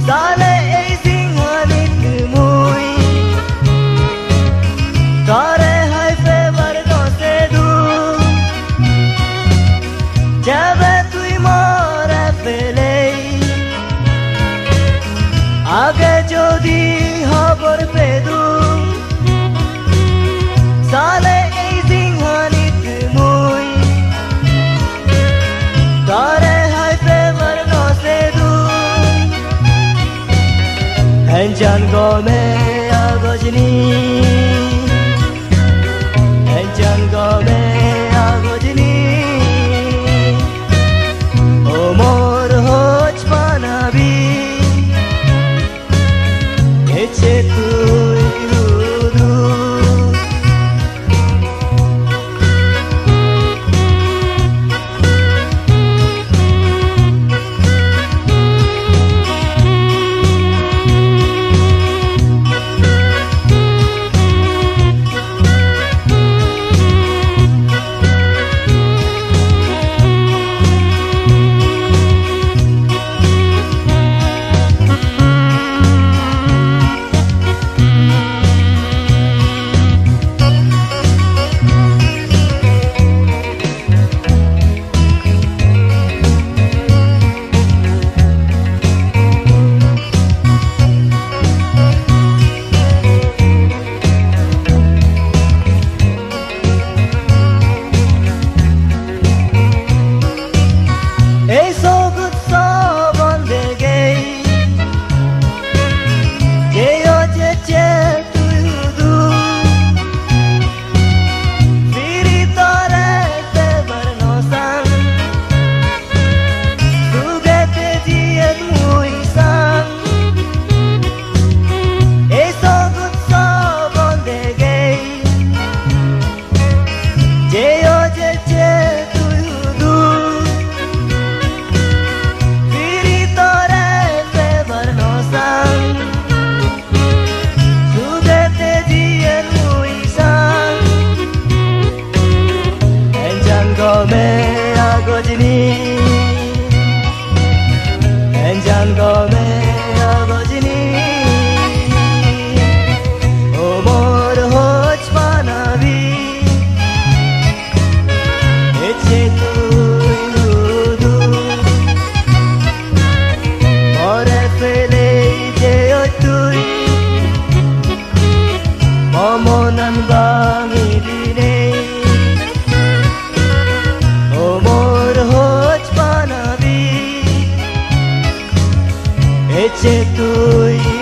Sale ei singhanit mui Tare hai fe varno se du Jabe tui mora felei Age jodi habor pedu Sale ei singhanit mui Tare hai fe varno se du Enjan gome agojni Enjan gome agojni Omor hoj panabi Eche tui hudu Enjan gome agojni Omor hoj panabi Eche tui hudu More felei jeo tui Momonan bangiline Omor hoj panabi Eche tui